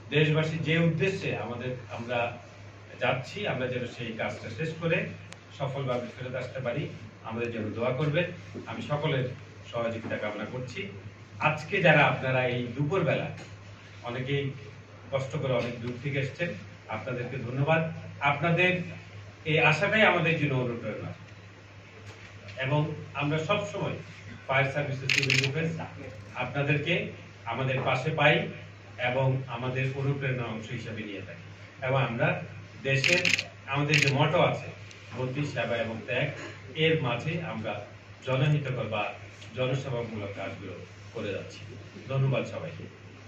দেশবাসী যে উদ্দেশ্যে আমরা যাচ্ছি, আমরা যেন সেই কাজটা শেষ করে সফলভাবে ফেরত আসতে পারি, আমাদের জন্য দোয়া করবেন। আমি সকলের সহযোগিতা কামনা করছি। আজকে যারা আপনারা এই দুপুরবেলা অনেকেই কষ্ট করে অনেক দূর থেকে এসছেন, আপনাদেরকে ধন্যবাদ। আপনাদের এই আশাটাই আমাদের জন্য অনুপ্রেরণা, এবং আমরা সব সময় ফায়ার সার্ভিস, সিভিল ডিফেন্স আপনাদেরকে আমাদের পাশে পাই এবং আমাদের অনুপ্রেরণার অংশ হিসাবে নিয়ে থাকি। এবং আমরা দেশের আমাদের যে মটো আছে বুদ্ধি, সেবা এবং ত্যাগ, এর মাঝে আমরা জনহিতকর বা জনসেবামূলক কাজগুলো করে যাচ্ছি। ধন্যবাদ সবাইকে।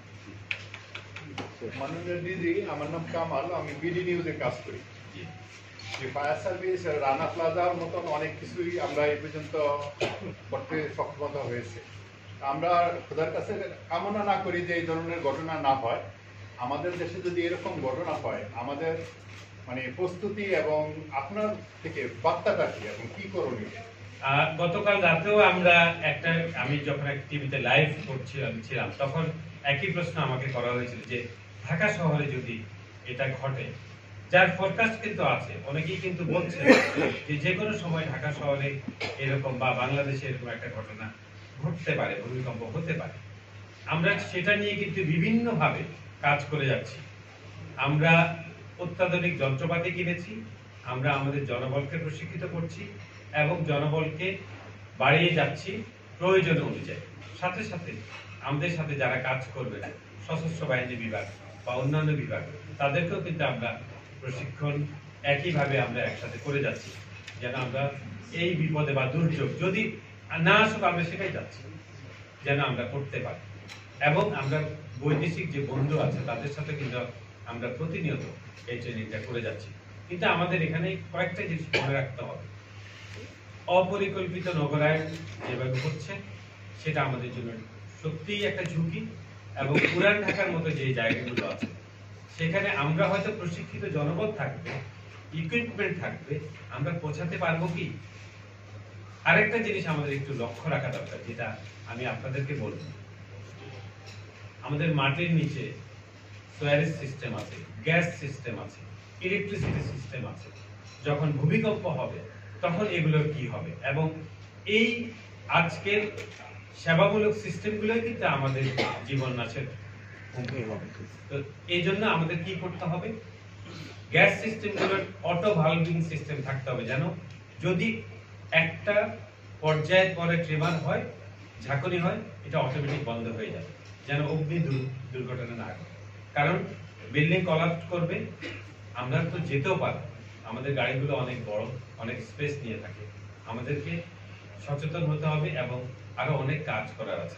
মাননীয় ডিজি, আমার নাম কামাল, আমি বিডি নিউজে কাজ করি। ফায়ার সার্ভিস, রানা প্লাজার মতন অনেক কিছুই আমরা এই পর্যন্ত করতে সক্ষমতা হয়েছে। আমরা খোদার কাছে কামনা না করি যে এই ধরনের ঘটনা না হয়। আমাদের দেশে যদি এরকম ঘটনা হয়, আমাদের মানে প্রস্তুতি এবং আপনার থেকে বার্তাটা কি এবং কি করণীয়? গতকাল রাতেও আমি যখন এক টিভিতে লাইভ ছিলাম, তখন একই প্রশ্ন আমাকে করা হয়েছিল যে ঢাকা শহরে যদি এটা ঘটে, যার ফোরকাস্ট কিন্তু আছে, অনেকেই কিন্তু বলছে যে যে কোনো সময় ঢাকা শহরে এরকম বা বাংলাদেশে এরকম একটা ঘটনা ঘটতে পারে, ভূমিকম্প হতে পারে। আমরা সেটা নিয়ে কিন্তু বিভিন্নভাবে কাজ করে যাচ্ছি। আমরা অত্যাধুনিক যন্ত্রপাতি কিনেছি, আমরা আমাদের জনবলকে প্রশিক্ষিত করছি এবং জনবলকে বাড়িয়ে যাচ্ছি প্রয়োজন অনুযায়ী। সাথে সাথে আমাদের সাথে যারা কাজ করবে, সশস্ত্র বাহিনী বিভাগ বা অন্যান্য বিভাগ, তাদেরকেও কিন্তু আমরা প্রশিক্ষণ একইভাবে আমরা একসাথে করে যাচ্ছি, যেন আমরা এই বিপদে বা দুর্যোগ যদি না আসুক, আমরা সেটাই যাচ্ছি যেন আমরা করতে পারি। এবং আমরা বৈদেশিক যে বন্ধু আছে তাদের সাথে কিন্তু আমরা প্রতিনিয়ত এই ট্রেনিংটা করে যাচ্ছি। কিন্তু আমাদের এখানে কয়েকটা জিনিস মনে রাখতে হবে। অপরিকল্পিত নগরায়ন যেভাবে হচ্ছে, সেটা আমাদের জন্য সত্যিই একটা ঝুঁকি। এবং পুরান ঢাকার মতো যে জায়গাগুলো আছে, সেখানে আমরা হয়তো প্রশিক্ষিত জনবল থাকবে, ইকুইপমেন্ট থাকবে, আমরা পৌঁছাতে পারবো কি? আরেকটা জিনিস আমাদের একটু লক্ষ্য রাখা দরকার, যেটা আমি আপনাদেরকে বলবো। আমাদের মাটির নিচে সোয়ারেজ সিস্টেম আছে, গ্যাস সিস্টেম আছে, ইলেকট্রিসিটি সিস্টেম আছে। যখন ভূমিকম্প হবে তখন এগুলোর কি হবে? এবং এই আজকের সেবামূলক সিস্টেমগুলোই কিন্তু আমাদের জীবন নাশের হুমকি হবে। তো এই জন্য আমাদের কি করতে হবে? গ্যাস সিস্টেমগুলোর অটো ভালভিং সিস্টেম থাকতে হবে, যেন যদি একটা পর্যায়ের পরে ট্রিমার হয়, ঝাঁকুনি হয়, এটা অটোমেটিক বন্ধ হয়ে যাবে, যেন অগ্নি দুর্ঘটনা না ঘটে। কারণ বিল্ডিং কলাপস করবে, আমরা তো যেতেও পারবো, আমাদের গাড়িগুলো অনেক বড়, অনেক স্পেস নিয়ে থাকে। আমাদেরকে সচেতন হতে হবে এবং আরো অনেক কাজ করার আছে।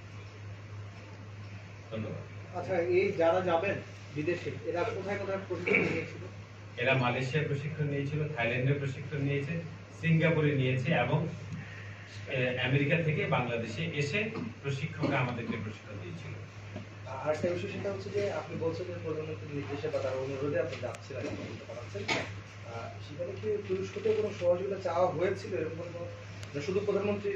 ধন্যবাদ। আচ্ছা, এই যারা যাবেন বিদেশে, এরা কোথায় কোথায় প্রশিক্ষণ নিয়েছিল? এরা মালয়েশিয়ার প্রশিক্ষণ নিয়েছিল, থাইল্যান্ডের প্রশিক্ষণ নিয়েছে, সিঙ্গাপুরে নিয়েছে এবং আমেরিকা থেকে বাংলাদেশে এসে প্রশিক্ষকরা আমাদেরকে প্রশিক্ষণ দিয়েছিল। আর একটা বিষয় সেটা হচ্ছে যে আপনি বলছেন যে প্রধানমন্ত্রীর নির্দেশে বা তার অনুরোধে আপনি যাচ্ছিলেন, সেখানে কি তুরস্কতে কোনো সহযোগিতা চাওয়া হয়েছিল? এরকম শুধু প্রধানমন্ত্রী?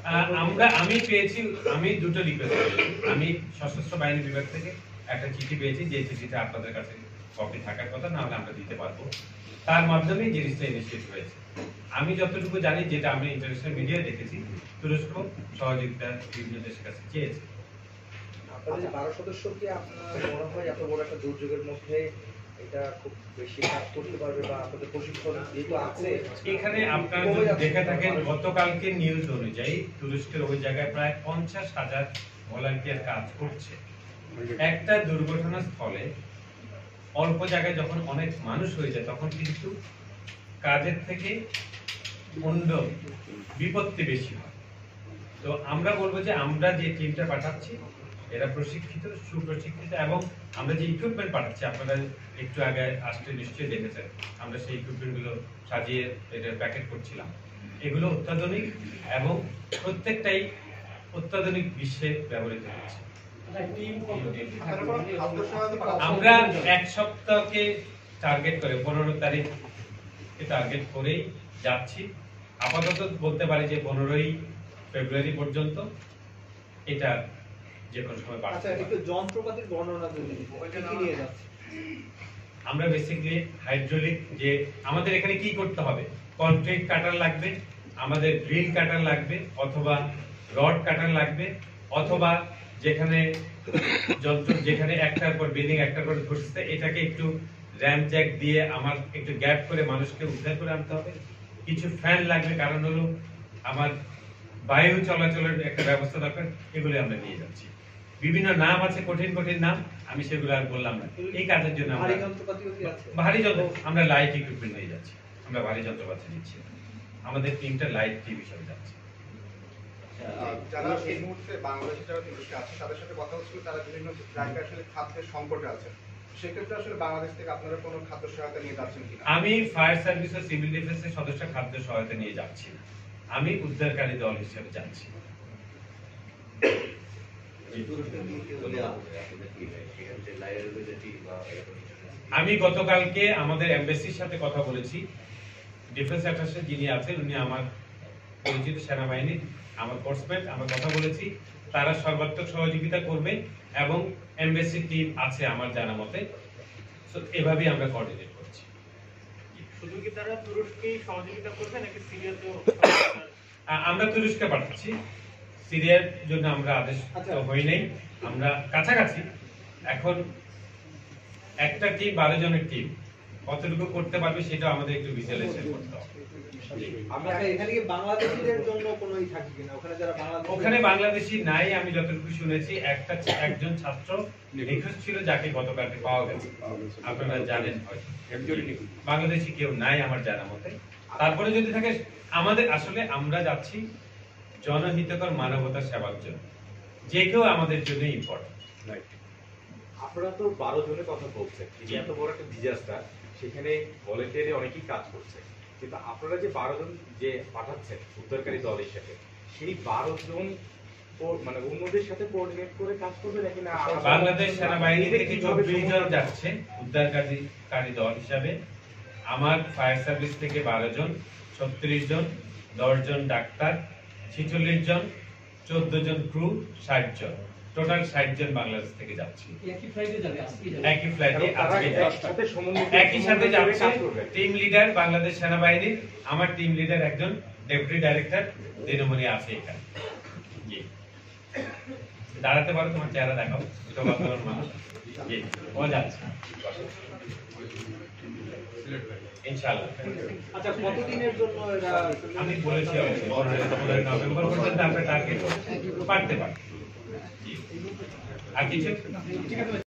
আমি দুটো রিকোয়েস্ট করেছি। আমি সশস্ত্র বাহিনী বিভাগ থেকে একটা চিঠি পেয়েছি, যে চিঠিটা আপনাদের কাছে কপি থাকার কথা, না হলে আমরা দিতে পারবো। তার মাধ্যমে জিনিসটা ইনিশিয়েট হয়েছে। আমি যতটুকু জানি, যেটা আমি ইন্টারন্যাশনাল মিডিয়ায় দেখেছি, তুরস্ক সহযোগিতা বিভিন্ন দেশের কাছে চেয়েছে। আপনাদের যে 12 সদস্য, কি আপনার মনে হয় এত বড় একটা দুর্যোগের মধ্যে এটা খুব বেশি কাজ করতে পারবে, বা আপনাদের প্রশিক্ষণ যেহেতু আছে এখানে? আপনারা যদি দেখে থাকেন, গতকালকে নিউজ অনুযায়ী তুরস্কের ওই জায়গায় প্রায় 50,000 ভলান্টিয়ার কাজ করছে। একটা দুর্ঘটনার স্থলে অল্প জায়গায় যখন অনেক মানুষ হয়ে যায়, তখন কিন্তু কাজের থেকে অন্য বিপত্তি বেশি হয়। তো আমরা বলবো যে আমরা যে টিমটা পাঠাচ্ছি, এরা প্রশিক্ষিত, সুপ্রশিক্ষিত, এবং আমরা যে ইকুইপমেন্ট পাঠাচ্ছি, আপনারা একটু আগে আসতে নিশ্চয়ই দেখেছেন, আমরা সেই ইকুইপমেন্টগুলো সাজিয়ে এটা প্যাকেট করছিলাম। এগুলো অত্যাধুনিক এবং প্রত্যেকটাই অত্যাধুনিক বিশ্বে ব্যবহৃত হচ্ছে। আমরা এক সপ্তাহকে টার্গেট করে 15 তারিখকে টার্গেট করেই যাচ্ছি। আপাতত বলতে পারি যে 15ই ফেব্রুয়ারি পর্যন্ত এটা যে কোনো সময় আচ্ছা, বাড়তে একটু পারে। যন্ত্রপাতির বর্ণনা যদি দিতেন, কি নিয়ে যাচ্ছে? আমরা বেসিক্যালি হাইড্রোলিক, যে আমাদের এখানে কি করতে হবে, কনক্রিট কাটার লাগবে, আমাদের ড্রিল কাটার লাগবে, অথবা রড কাটার লাগবে, অথবা যেখানে যন্ত্র, যেখানে একটার পর বিল্ডিং একটার পর ঘুরছে, এটাকে একটু র্যাম জ্যাক দিয়ে আমার একটু গ্যাপ করে মানুষকে উদ্ধার করে আনতে হবে। কিছু ফ্যান লাগবে, কারণ হলো আমার বায়ু চলাচলের একটা ব্যবস্থা দরকার। এগুলো আমরা নিয়ে যাচ্ছি। বিভিন্ন নাম আছে, কঠিন কঠিন নাম, আমি সেগুলো আর বললাম না। এই কাজের জন্য ভারী আমরা যন্ত্রপাতিও কি আছে? ভারী যন্ত্র, আমরা লাইট ইকুইপমেন্ট নিয়ে যাচ্ছি, আমরা ভারী যন্ত্রপাতি নিচ্ছি। আমাদের টিমটা লাইট টিম হিসেবে যাচ্ছে। যারা এই মুহূর্তে বাংলাদেশে যারা তুরস্কে আছে তাদের সাথে কথা হচ্ছিল, তারা বিভিন্ন জায়গায় আসলে খাদ্যের সংকটে আছে। সেক্ষেত্রে আসলে বাংলাদেশ থেকে আপনারা কোনো খাদ্য সহায়তা নিয়ে যাচ্ছেন কিনা? আমি ফায়ার সার্ভিস ও সিভিল ডিফেন্সের সদস্য খাদ্য সহায়তা নিয়ে যাচ্ছি না, আমি উদ্ধারকারী দল হিসেবে যাচ্ছি। আমি গতকালকে আমাদের এমবেসির সাথে কথা বলেছি, ডিফেন্স অ্যাটাশে যিনি আছেন উনি আমার পরিচিত সেনাবাহিনীর, আমার কোর্সমেট, আমরা কথা বলেছি, তারা সর্বাত্মক সহযোগিতা করবে এবং এমবেসি টিম আছে আমার জানা মতে। সো এভাবেই আমরা কোঅর্ডিনেট করছি। শুধু কি তারা তুরস্কেই সহযোগিতা করবে নাকি সিরিয়াতেও? আমরা তুরস্কে পাঠাচ্ছি, সিরিয়ার জন্য আমরা আদেশ হই নাই, আমরা কাছাকাছি। এখন একটা টিম 12 জনের টিম, কতটুকু করতে পারবে সেটা আমাদের একটু বিশ্লেষণ করতে হবে। আমরা এখানে কি বাংলাদেশীদের জন্য কোনোই থাকবে কিনা? ওখানে যারা বাংলাদেশী, ওখানে বাংলাদেশি নাই, আমি যতটুকু শুনেছি একজন ছাত্র নিখোঁজ ছিল, যাকে গতকালকে পাওয়া গেছে, আপনারা জানেন হয়তো। বাংলাদেশি কেউ নাই আমার জানা মতে। তারপরে যদি থাকে, আমাদের আসলে আমরা যাচ্ছি জনহিতকর মানবতার সেবার জন্য, যে কেউ আমাদের জন্য ইম্পর্টেন্ট। আপনারা তো 12 জনের কথা বলছেন, যে এত বড় একটা ডিজাস্টার, সেখানে ভলেন্টিয়ারে অনেকেই কাজ করছে, কিন্তু আপনারা যে 12 জন যে পাঠাচ্ছেন উদ্ধারকারী দল হিসেবে, সেই 12 জন মানে অন্যদের সাথে কোঅর্ডিনেট করে কাজ করবে নাকি না? বাংলাদেশ সেনাবাহিনী থেকে 24 জন যাচ্ছে উদ্ধারকারী দল হিসাবে, আমার ফায়ার সার্ভিস থেকে 12 জন, 36 জন, 10 জন ডাক্তার, 46 জন, 14 জন ক্রু, 60 জন, টোটাল 60 জন বাংলাদেশ থেকে যাচ্ছে। একই ফ্লাইটে আজকে যাচ্ছে। একই সাথে যাচ্ছে টিম লিডার বাংলাদেশ সেনাবাহিনীর, আমার টিম লিডার একজন ডেপুটি ডাইরেক্টর দিনমণি আছে এখানে। জি, দাঁড়াতে পারো, তোমার চেহারা দেখাও, মানুষ। জি, ও যাচ্ছে ইনশাআল্লাহ। আচ্ছা, কতদিনের জন্য এরা? আমি বলেছি নভেম্বর পর্যন্ত আমরা টার্গেট পারতে পারি। আর কিছু